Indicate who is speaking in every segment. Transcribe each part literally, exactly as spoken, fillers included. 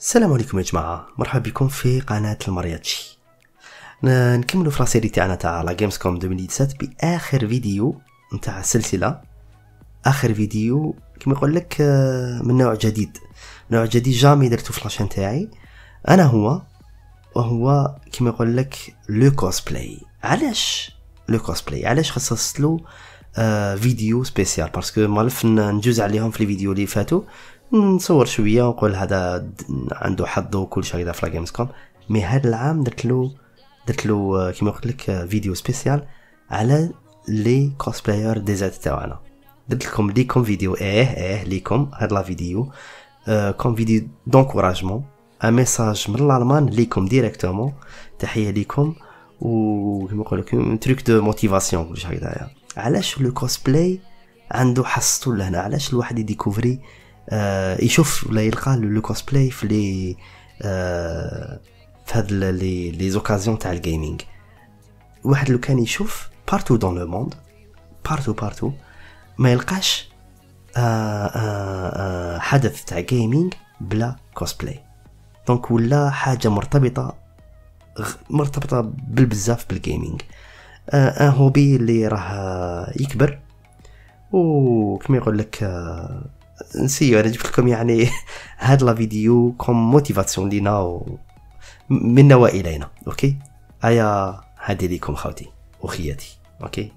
Speaker 1: السلام عليكم يا جماعه، مرحبا بكم في قناه المرياتشي. نكملوا في السيري تاعنا تاع لا جيمز كوم ألفين وسبعطاش باخر فيديو نتاع السلسله. اخر فيديو كما يقول لك من نوع جديد، نوع جديد جامي درتو في لاشين تاعي انا هو وهو كما يقول لك لو كوسبلاي. علاش لو كوسبلاي؟ علاش خصصت له آه فيديو سبيسيال؟ باسكو مالف نجوز عليهم في الفيديو اللي فاتوا، نصور شويه ونقول هذا عنده حظ وكل شيء هذا في لا جيمز كوم. مي هذا العام درت له درت له كما قلت لك فيديو سبيسيال على لي كوسبلاير ديزات تاعنا. درت لكم ليكم فيديو ايه ايه ليكم هاد لا فيديو آه كوم فيديو دونكوراجمون، ان ميساج من الالمان ليكم ديريكتومون، تحيه ليكم وكما نقول لكم تريك دو موتيفاسيون كل شيء هذايا. علاش لو كوسبلاي عنده حصته لهنا؟ علاش الواحد يديكوفري آه يشوف ولا يلقى لو كوسبلاي في لي آه في هاد لي لي زوكازيون تاع الجيمنج؟ واحد لو كان يشوف بارتو دون لو موند، بارتو بارتو ما يلقاش آه آه آه حدث تاع جيمنج بلا كوسبلاي. دونك ولا حاجه مرتبطه مرتبطه بالبزاف بالجيمنج، آه ان هوبي اللي راه يكبر. وكما يقول لك آه نسيو انا جبت لكم يعني هاد لا فيديو كوم موتيفاسيون لينا منا والينا. اوكي ايا هادي ليكم خوتي وخياتي. اوكي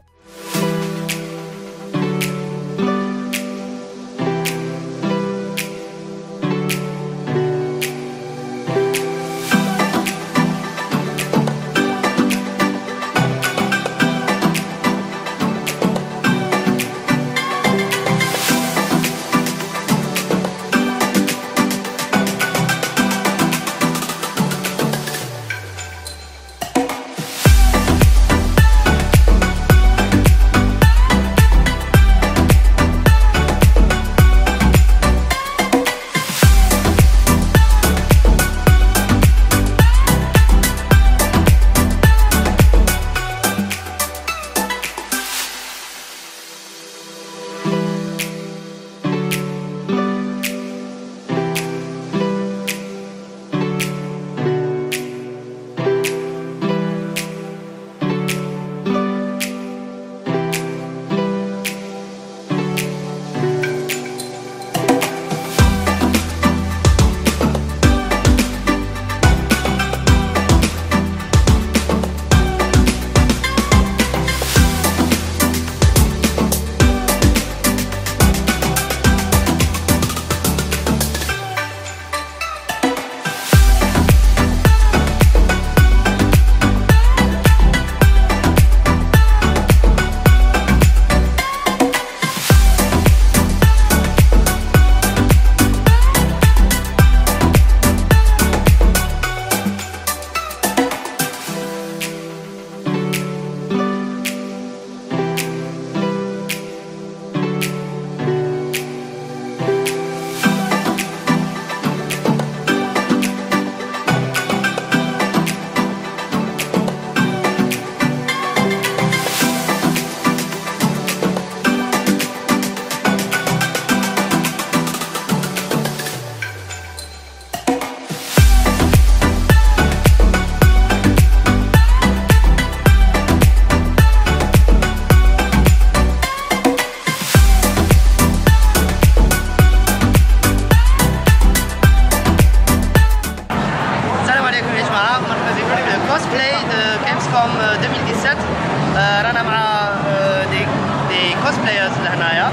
Speaker 1: ألفين وسبعطاش. آه رانا مع آه دي دي كوسبلايرز لهنايا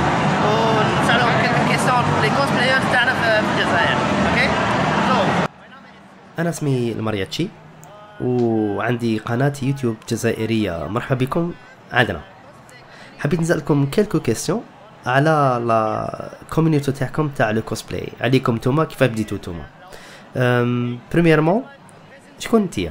Speaker 1: ونسالهم كلمه كيسيون لي كوسبلايرز تاعنا في الجزائر. اوكي سو انا اسمي المرياتشي وعندي قناه يوتيوب جزائريه. مرحبا بكم عندنا. حبيت نسالكم كيلكو كيسيون على لا كوميونيتي تاعكم تاع لو كوسبلاي، عليكم نتوما كيف بديتو نتوما. بريميرمون شكون نتيا؟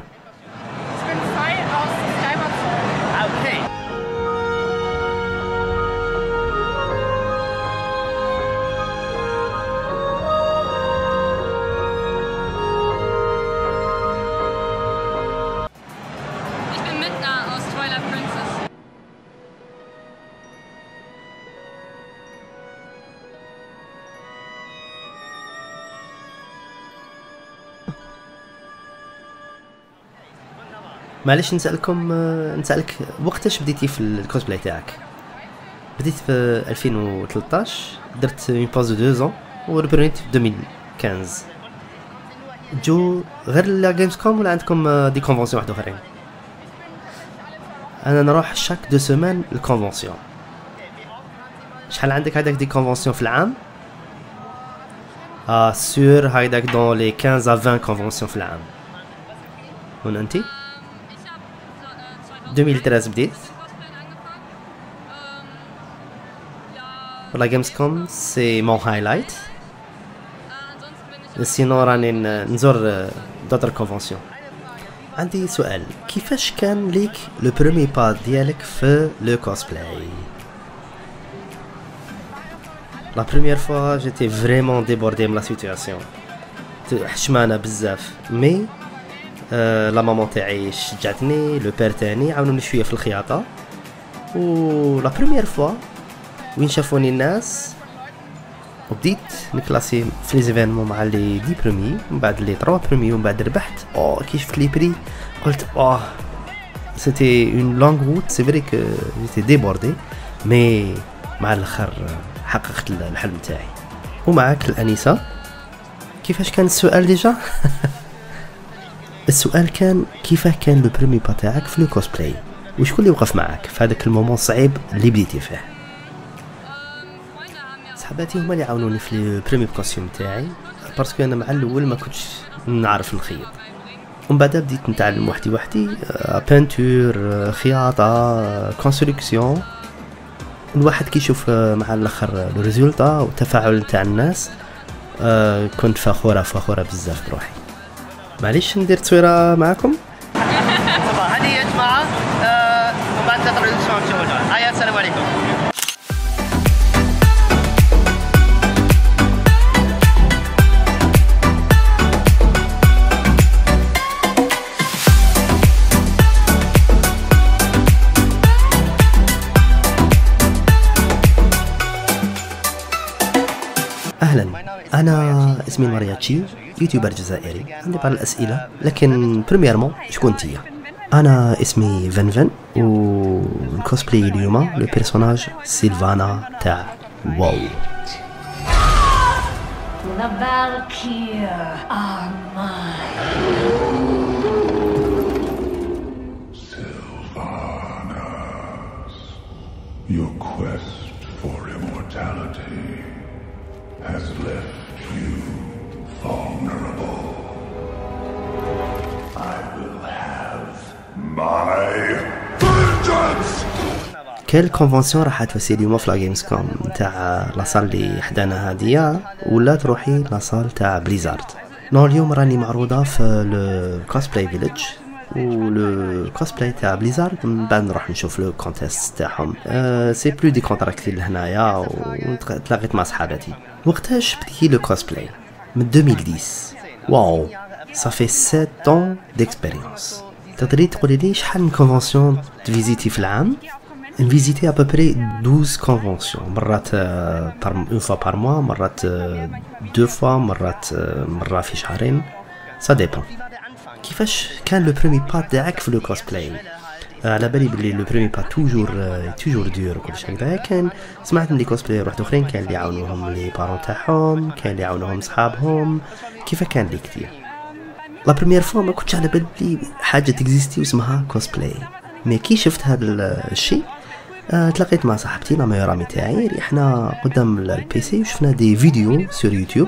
Speaker 1: معليش نسالكم نسالك وقتاش بديتي في الكوسبلاي تاعك؟ بديت في ألفين وثلاثطاش، درت اون باوز دو دو زون وربريت في ألفين وخمسطاش. جو غير لا جيمز كوم ولا عندكم دي كونفونسيون واحد اخرين؟ انا نروح شاك دو سيمين الكونفونسيون. شحال عندك هذاك دي كونفونسيون في العام؟ اه سور هايداك دون لي خمسطاش ا عشرين كونفونسيون في العام. وين انتي؟ ألفين وثلاثطاش بديت. La Gamescom c'est mon highlight. Sinon راني نزور d'autres conventions. عندي سؤال، كيفاش كان ليك لو برومي با ديالك في لو كوسبلاي؟ La première fois j'étais vraiment débordé de la situation. حشمانة بزاف، مي لا ماما تاعي شجعتني، لو بير تاني عاونوني شويه في الخياطه. و لا بروميير فوا وين شافوني الناس وبديت نكلاسي في لي زيفينمون مع لي دي برومي، من بعد لي تروا برومي، ومن بعد ربحت. او كي شفت لي بري قلت اه سيتي اون لونغ روت، سي فري كو جيتي ديبوردي، مي مع الاخر حققت الحلم تاعي. ومعاك الانسه، كيفاش كان السؤال ديجا؟ السؤال كان كيفاه كان لو بريمي با تاعك في لو كوسبلاي، وشكون اللي وقف معاك في هذاك المومون صعيب اللي بديتي فيه؟ صحباتي هما اللي عاونوني في لو بريمي كوستيوم تاعي، باسكو انا مع الاول ما كنتش نعرف نخيط، ومن بعد بديت نتعلم وحدي وحدي، بانتور، خياطه، كونستركسيون. الواحد كيشوف مع الاخر لو ريزولتا والتفاعل تاع الناس، كنت فخوره فخوره بزاف بروحي. معليش ندير تصويره معاكم. صباح هذه يا جماعه، ومن بعد نطلعوا نشوفوا نشوفوا. هيا السلام عليكم. اهلا، انا اسمي مارياتشي، يوتيوبر جزائري. عندي بعض الاسئله، لكن بريميرمون شكون انتيا؟ انا اسمي فنفن، والكوسبلاي اليوم لو بيرسوناج سيلفانا تاع واو.
Speaker 2: The Valkyr are mine.
Speaker 3: Sylvanas, your quest for immortality has left you vulnerable. I will have my vengeance!
Speaker 1: كاين كونفونسيون راح توسي اليوم في لا جيمز كوم تاع لاصال اللي حدانا هادية، ولا تروحي لاصال تاع بليزارد. نو اليوم راني معروضة في لو كوسبلاي فيليج ولو كوسبلاي تاع بليزارد، من بعد نروح نشوف لو كونتيست تاعهم. أه سي بلو دي كونتراكتي لهنايا، وتلاقيت مع صحاباتي. وقتاش بديتي لو كوسبلاي؟ من ألفين وعشرة. واو، صافي سبعة ans ديكسبيريونس. تقدري تقولي لي شحال من كونفونسيون تفيزيتي في العام؟ نفيزيتي ابوبري اثنا عشر كونفونسيون، مرات بار اون فوا بار موا، مرات دو فوا، مرات مره في شهرين، سا ديبون. كيفاش كان لو بريمي با تاعك في لو كوسبلاي؟ على بالي بلي لو بريمي با توجور توجور دور وكلشي هكذا. كان سمعت من لي كوسبلاي واحد اخرين كان اللي يعاونوهم لي بارون تاعهم، كان اللي يعاونوهم صحابهم. كيف كان ليك كتير؟ لا بريمير فوا ما كنتش على بالي بلي حاجه تكزيستي واسمها كوسبلاي، مي كي شفت هذا الشيء أه تلاقيت مع صاحبتي لا ميور امي تاعي، ريحنا قدام البيسي وشفنا دي فيديو سور يوتيوب.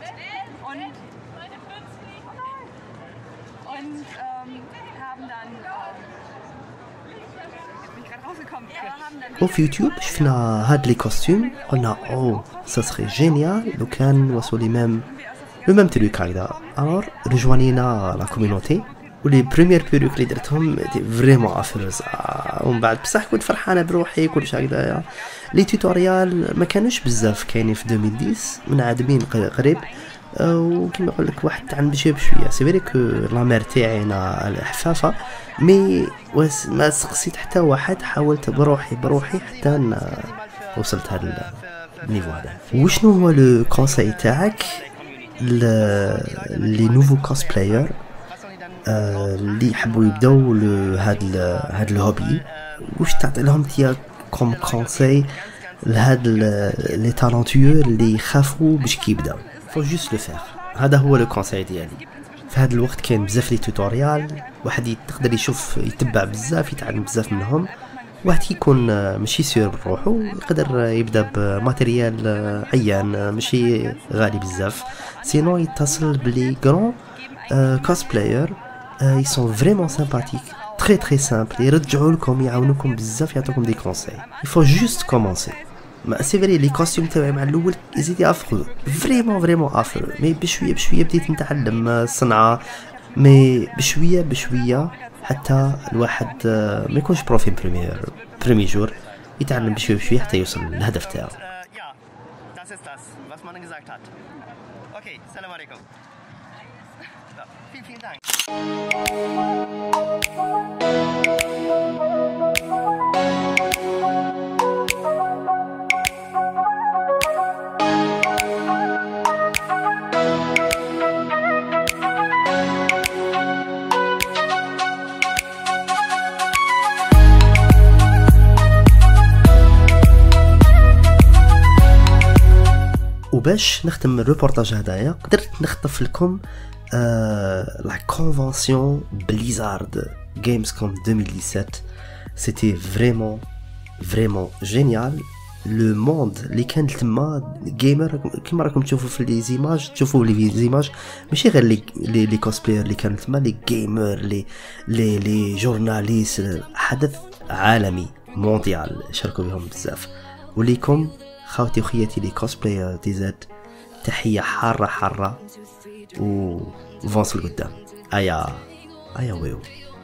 Speaker 1: وفي يوتيوب شفنا هاد لي كوستيم، قلنا او سا سري جينيال لو كان وصلوا ميم لو ميم تروك هكذا. الور رجوانينا لا كوميونيتي، ولي بريمير بيروك اللي درتهم فريمون افيروز. ومن بعد بصح كنت فرحانه بروحي كلش هكذايا. لي توتوريال ما كانوش بزاف كاينين في ألفين وعشرة، من عادمين قريب، وكما نقول لك واحد تعلم بشويه بشويه. سي فري كو لا مير تاعي انا حفافه، مي ما سقسيت حتى واحد، حاولت بروحي بروحي حتى وصلت هذا النيفو هذا. وشنو هو لو كونساي تاعك لي نوفو كوسبلاير اللي يحبوا يبداو هاد هاد الهوبي، واش تعطي لهم تيا كوم كونساي لهاد لي تالونتيو اللي يخافوا باش كيبداو؟ فو جوست لو فير. هذا هو لو كونساي ديالي. في هذا الوقت كاين بزاف لي توتوريال، واحد يقدر يشوف يتبع بزاف يتعلم بزاف منهم. واحد كيكون ماشي سير بروحو يقدر يبدا بماتيريال عيان ماشي غالي بزاف، سينو يتصل بلي غران كوسبلاير ils sont vraiment sympathiques, très très simples, يرجعوا لكم يعاونوكم بزاف يعطوكم دي كونساي. il faut juste commencer. ما سي فري لي كوستيم تاعي مع الاول زيدي افرو فريمون فريمون افرو، مي بشويه بشويه بديت نتعلم الصنعه، مي بشويه بشويه حتى الواحد ما يكونش بروفي بريمير بريمي جور، يتعلم بشويه بشويه حتى يوصل للهدف تاعو. اوكي السلام عليكم. vielen Dank. وباش نختم الريبورتاج هدايا قدرت نخطف لكم Euh, la convention Blizzard Gamescom deux mille dix-sept. C'était vraiment vraiment génial. Le monde اللي كان تما جيمر كيما راكم تشوفوا في لي زيماج، تشوفوا لي زيماج ماشي غير لي لي, لي كوسبلاير اللي كانوا تما، لي جيمر لي لي لي جورناليست، حدث عالمي مونديال شاركوا بهم بزاف. وليكم خاوتي وخياتي لي كوسبلاير دي زد تحيه حاره حاره و فونس لقدام. ايا ايا ويو.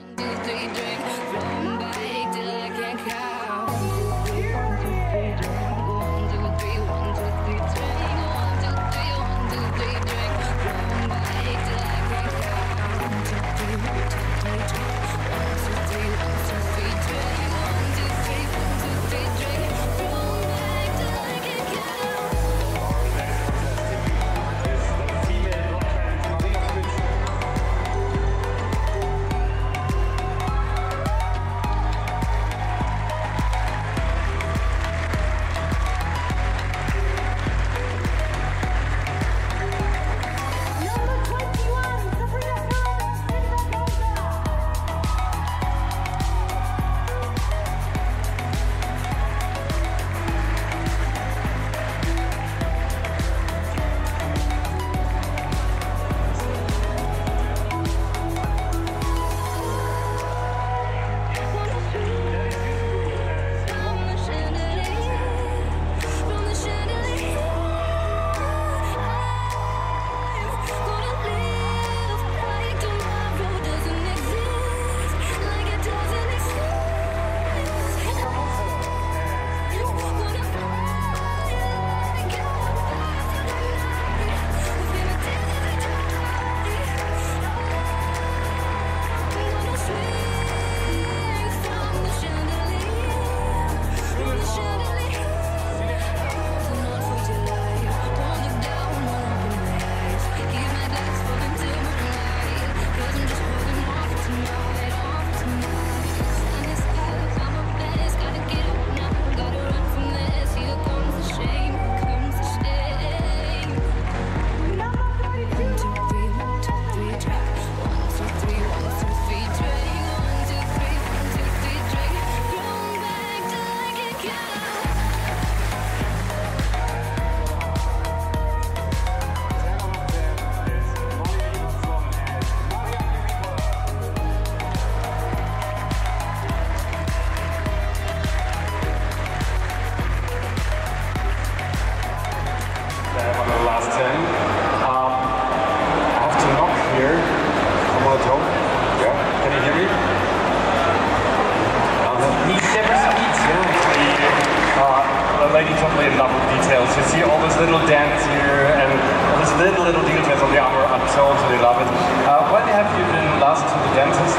Speaker 4: little dents here and these little, little details on the armor. I totally love it. Uh, when have you been last to the dentist?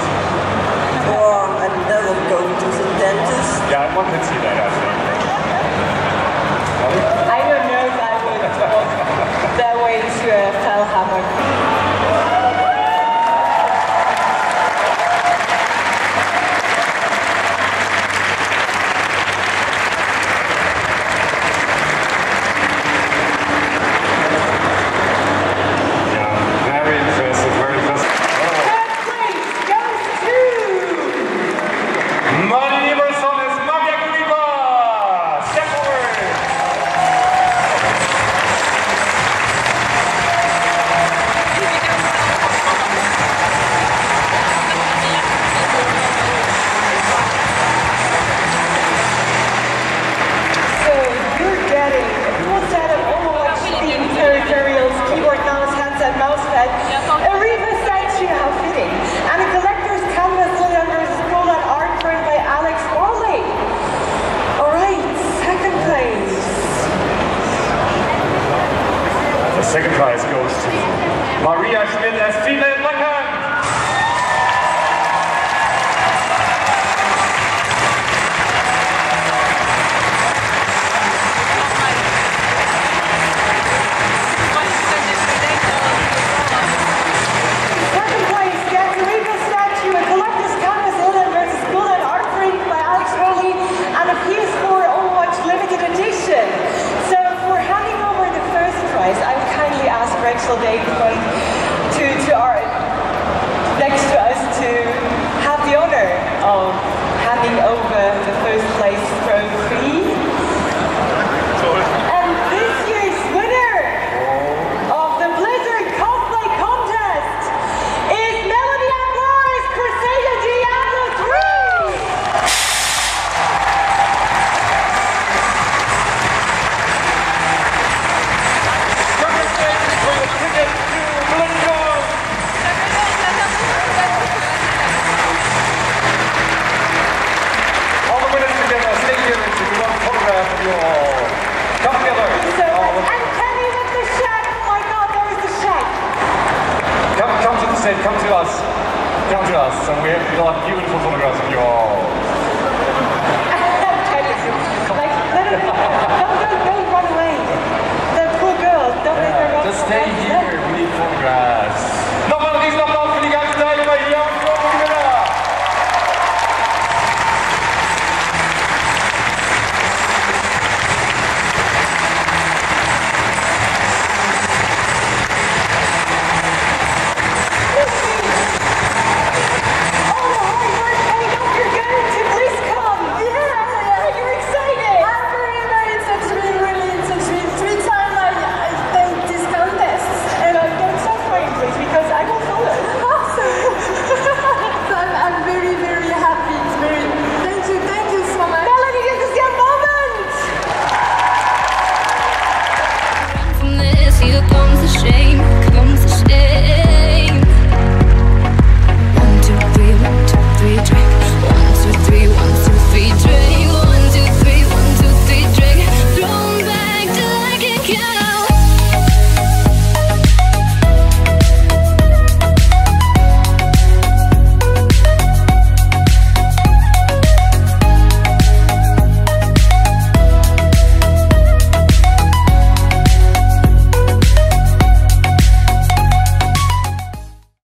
Speaker 5: Oh, I never go to the dentist.
Speaker 4: Yeah, one can see that, I think.
Speaker 5: I don't know if I would walk that way to uh, Fellhammer.
Speaker 4: Marini Versones, Mafia Kuriba! Step forward!
Speaker 5: So you're getting a full set of Overwatch themed peripherals, keyboard, mouse, handset, mousepad, a Reaver statue, how fitting, and a collector's canvas Lilian versus Golan art framed by Alex Orley. Alright, second place.
Speaker 4: The second prize goes to Maria Schmidt as female Blackhand.
Speaker 5: Second place gets a Reaver statue, a collector's canvas Lilian versus Golan art framed by Alex Orley, and a P S four Overwatch limited edition. So for handing over the first prize, I would kindly ask Rachel Davidson to, to our next to us to have the honor of handing over the first place trophy. And this year's winner of the Blizzard Cosplay Contest is Melody Ambrose, Crusader Diablo three!
Speaker 4: Congratulations for the ticket to BlizzCon! All the winners together, stay here if you want a photograph of you all. Come together.
Speaker 5: So,
Speaker 4: All the-
Speaker 5: and Kenny with the shed. Oh my god, there was the shed.
Speaker 4: Come, come to the stage, come to us. Come to us, and we have got beautiful photographs of you all.